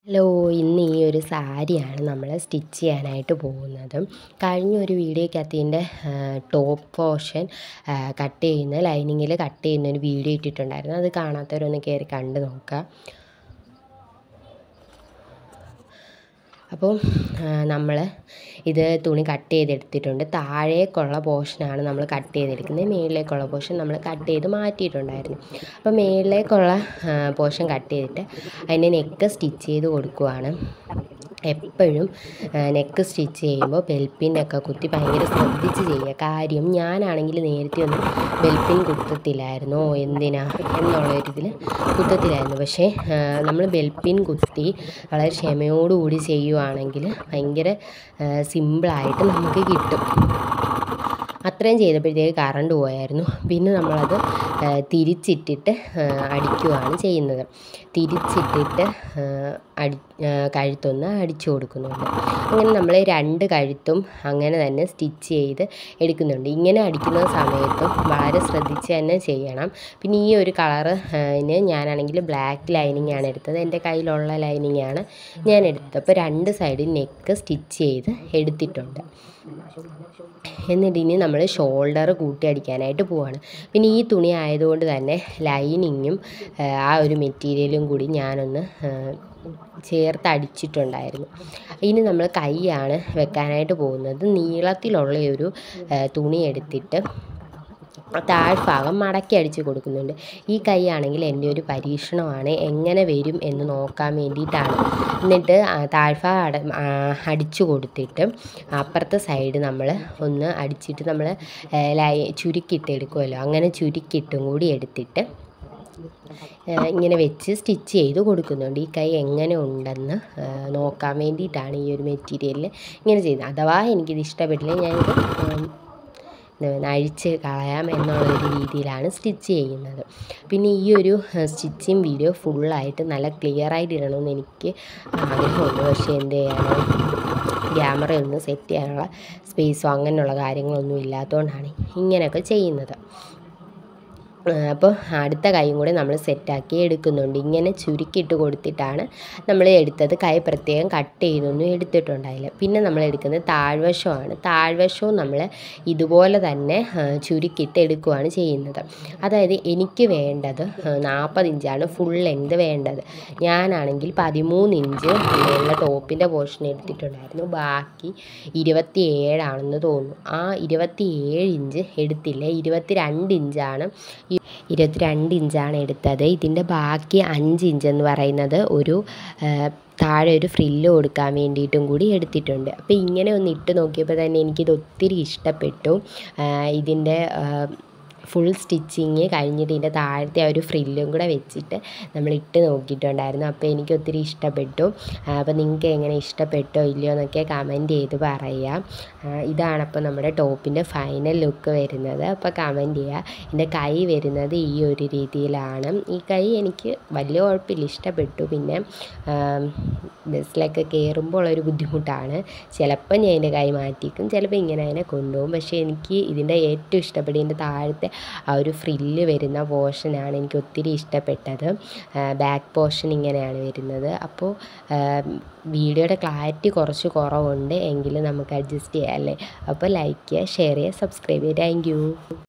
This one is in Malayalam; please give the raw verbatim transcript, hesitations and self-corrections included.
ഹലോ, ഇന്ന് ഈ ഒരു സാരിയാണ് നമ്മൾ സ്റ്റിച്ച് ചെയ്യാനായിട്ട് പോകുന്നത്. കഴിഞ്ഞ ഒരു വീഡിയോയ്ക്കകത്ത് ഇതിൻ്റെ ടോപ്പ് പോർഷൻ കട്ട് ചെയ്യുന്ന ലൈനിങ്ങിൽ കട്ട് ചെയ്യുന്ന ഒരു വീഡിയോ ഇട്ടിട്ടുണ്ടായിരുന്നു. അത് കാണാത്തവരൊന്ന് കയറി കണ്ട് നോക്കുക. അപ്പോൾ നമ്മൾ ഇത് തുണി കട്ട് ചെയ്തെടുത്തിട്ടുണ്ട്. താഴേക്കുള്ള പോർഷനാണ് നമ്മൾ കട്ട് ചെയ്തെടുക്കുന്നത്. മുകളിലേക്കുള്ള പോർഷൻ നമ്മൾ കട്ട് ചെയ്ത് മാറ്റിയിട്ടുണ്ടായിരുന്നു. അപ്പോൾ മുകളിലേക്കുള്ള പോർഷൻ കട്ട് ചെയ്തിട്ട് അതിൻ്റെ നെക്ക് സ്റ്റിച്ച് ചെയ്ത് കൊടുക്കുവാണ്. എപ്പോഴും നെക്ക് സ്റ്റിച്ച് ചെയ്യുമ്പോൾ ബെൽപ്പിനൊക്കെ കുത്തി ഭയങ്കര ശ്രദ്ധിച്ച് ചെയ്യുക. കാര്യം ഞാനാണെങ്കിൽ നേരത്തെ ഒന്നും ബെൽപ്പിൻ കുത്തത്തില്ലായിരുന്നു, എന്തിനാ എന്നുള്ളൊരിതിൽ കുത്തത്തില്ലായിരുന്നു. പക്ഷേ നമ്മൾ ബെൽപ്പിൻ കുത്തി വളരെ ക്ഷമയോടുകൂടി ചെയ്യുവാണെങ്കിൽ ഭയങ്കര സിമ്പിളായിട്ട് നമുക്ക് കിട്ടും. അത്രയും ചെയ്തപ്പോഴത്തേക്ക് കറണ്ട് പോയായിരുന്നു. പിന്നെ നമ്മളത് തിരിച്ചിട്ടിട്ട് അടിക്കുകയാണ് ചെയ്യുന്നത്. തിരിച്ചിട്ടിട്ട് അടി കഴുത്തൊന്ന് അടിച്ചു കൊടുക്കുന്നുണ്ട്. അങ്ങനെ നമ്മൾ രണ്ട് കഴുത്തും അങ്ങനെ തന്നെ സ്റ്റിച്ച് ചെയ്ത് എടുക്കുന്നുണ്ട്. ഇങ്ങനെ അടിക്കുന്ന സമയത്തും വളരെ ശ്രദ്ധിച്ച് തന്നെ ചെയ്യണം. പിന്നെ ഈ ഒരു കളറിന് ഞാനാണെങ്കിൽ ബ്ലാക്ക് ലൈനിങ് ആണ് എടുത്തത്. എൻ്റെ കയ്യിലുള്ള ലൈനിങ് ആണ് ഞാൻ എടുത്തത്. അപ്പോൾ രണ്ട് സൈഡിൽ നെക്ക് സ്റ്റിച്ച് ചെയ്ത് എടുത്തിട്ടുണ്ട്. എന്നിട്ട് ഇനി നമ്മൾ ഷോൾഡർ കൂട്ടി അടിക്കാനായിട്ട് പോവാണ്. പിന്നെ ഈ തുണി ആയതുകൊണ്ട് തന്നെ ലൈനിങ്ങും ആ ഒരു മെറ്റീരിയലും കൂടി ഞാനൊന്ന് ചേർത്ത് അടിച്ചിട്ടുണ്ടായിരുന്നു. ഇനി നമ്മൾ കൈയാണ് വെക്കാനായിട്ട് പോകുന്നത്. നീളത്തിലുള്ള ഒരു തുണി എടുത്തിട്ട് താഴ്ഭാഗം മടക്കി അടിച്ച് കൊടുക്കുന്നുണ്ട്. ഈ കൈ ആണെങ്കിൽ എൻ്റെ ഒരു പരീക്ഷണമാണ്, എങ്ങനെ വരും എന്ന് നോക്കാൻ വേണ്ടിയിട്ടാണ്. എന്നിട്ട് താഴ്ഭാഗം അട അടിച്ചു കൊടുത്തിട്ട് അപ്പുറത്തെ സൈഡ് നമ്മൾ ഒന്ന് അടിച്ചിട്ട് നമ്മൾ ലൈ ചുരുക്കിയിട്ട് എടുക്കുമല്ലോ, അങ്ങനെ ചുരുക്കിയിട്ടും കൂടി എടുത്തിട്ട് ഇങ്ങനെ വെച്ച് സ്റ്റിച്ച് ചെയ്ത് കൊടുക്കുന്നുണ്ട്. ഈ കൈ എങ്ങനെ ഉണ്ടെന്ന് നോക്കാൻ വേണ്ടിയിട്ടാണ് ഈ ഒരു മെറ്റീരിയലിൽ ഇങ്ങനെ ചെയ്യുന്നത്. അഥവാ എനിക്കിത് ഇഷ്ടപ്പെട്ടില്ല ഞാനിത് അഴിച്ച് കളയാം എന്നുള്ളൊരു രീതിയിലാണ് സ്റ്റിച്ച് ചെയ്യുന്നത്. പിന്നെ ഈ ഒരു സ്റ്റിച്ചിങ് വീഡിയോ ഫുള്ളായിട്ട് നല്ല ക്ലിയറായിട്ട് ഇടണമെന്ന് എനിക്ക് ആഗ്രഹമുണ്ട്. പക്ഷേ എന്ത് ചെയ്യാനോ, ക്യാമറയൊന്നും സെറ്റ് ചെയ്യാനുള്ള സ്പേസോ അങ്ങനെയുള്ള കാര്യങ്ങളൊന്നും ഇല്ലാത്തതുകൊണ്ടാണ് ഇങ്ങനെയൊക്കെ ചെയ്യുന്നത്. അപ്പോൾ അടുത്ത കൈയും കൂടെ നമ്മൾ സെറ്റാക്കി എടുക്കുന്നുണ്ട്. ഇങ്ങനെ ചുരുക്കിയിട്ട് കൊടുത്തിട്ടാണ് നമ്മൾ എടുത്തത്. കൈ പ്രത്യേകം കട്ട് ചെയ്തൊന്നും എടുത്തിട്ടുണ്ടായില്ല. പിന്നെ നമ്മൾ എടുക്കുന്നത് താഴ്വശമാണ്. താഴ്വശവും നമ്മൾ ഇതുപോലെ തന്നെ ചുരുക്കിയിട്ട് എടുക്കുകയാണ് ചെയ്യുന്നത്. അതായത് എനിക്ക് വേണ്ടത് നാൽപ്പത് ഇഞ്ചാണ് ഫുൾ ലെങ്ത് വേണ്ടത്. ഞാനാണെങ്കിൽ പതിമൂന്ന് ഇഞ്ച് ഉള്ള ടോപ്പിൻ്റെ പോർഷൻ എടുത്തിട്ടുണ്ടായിരുന്നു. ബാക്കി ഇരുപത്തി ഏഴാണെന്ന് തോന്നുന്നു. ആ ഇരുപത്തി ഏഴ് ഇഞ്ച് എടുത്തില്ല, ഇരുപത്തി രണ്ട് ഇഞ്ചാണ് ഇരുപത്തിരണ്ട് ഇഞ്ചാണ് എടുത്തത്. ഇതിൻ്റെ ബാക്കി അഞ്ച് ഇഞ്ച് എന്ന് പറയുന്നത് ഒരു താഴെ ഒരു ഫ്രില്ല് കൊടുക്കാൻ വേണ്ടിയിട്ടും കൂടി എടുത്തിട്ടുണ്ട്. അപ്പോൾ ഇങ്ങനെ ഒന്ന് ഇട്ട് നോക്കിയപ്പോൾ തന്നെ എനിക്കിത് ഒത്തിരി ഇഷ്ടപ്പെട്ടു. ഇതിൻ്റെ ഫുൾ സ്റ്റിച്ചിങ് കഴിഞ്ഞിട്ട് ഇതിൻ്റെ താഴത്തെ ആ ഒരു ഫ്രില്ലും കൂടെ വെച്ചിട്ട് നമ്മൾ ഇട്ട് നോക്കിയിട്ടുണ്ടായിരുന്നു. അപ്പോൾ എനിക്ക് ഒത്തിരി ഇഷ്ടപ്പെട്ടു. അപ്പോൾ നിങ്ങൾക്ക് എങ്ങനെ ഇഷ്ടപ്പെട്ടോ ഇല്ലയോ എന്നൊക്കെ കമൻറ്റ് ചെയ്ത് പറയാം. ഇതാണപ്പോൾ നമ്മുടെ ടോപ്പിൻ്റെ ഫൈനൽ ലുക്ക് വരുന്നത്. അപ്പോൾ കമൻറ്റ് ചെയ്യുക. എൻ്റെ കൈ വരുന്നത് ഈ ഒരു രീതിയിലാണ്. ഈ കൈ എനിക്ക് വലിയ കുഴപ്പമില്ല, ഇഷ്ടപ്പെട്ടു. പിന്നെ ബസ്സിലൊക്കെ കയറുമ്പോൾ ഉള്ളൊരു ബുദ്ധിമുട്ടാണ്. ചിലപ്പോൾ ഞാൻ എൻ്റെ കൈ മാറ്റിക്കും, ചിലപ്പോൾ ഇങ്ങനെ അതിനെ കൊണ്ടുപോകും. പക്ഷേ എനിക്ക് ഇതിൻ്റെ ഏറ്റവും ഇഷ്ടപ്പെട്ട ഇതിൻ്റെ താഴത്തെ ആ ഒരു ഫ്രില്ല് വരുന്ന പോർഷനാണ് എനിക്ക് ഒത്തിരി ഇഷ്ടപ്പെട്ടത്. ബാക്ക് പോർഷൻ ഇങ്ങനെയാണ് വരുന്നത്. അപ്പോൾ വീഡിയോയുടെ ക്ലാരിറ്റി കുറച്ച് കുറവുണ്ട്, എങ്കിലും നമുക്ക് അഡ്ജസ്റ്റ് ചെയ്യാം അല്ലേ. അപ്പോൾ ലൈക്ക് ചെയ്യുക, ഷെയർ ചെയ്യുക, സബ്സ്ക്രൈബ് ചെയ്യുക. Thank U.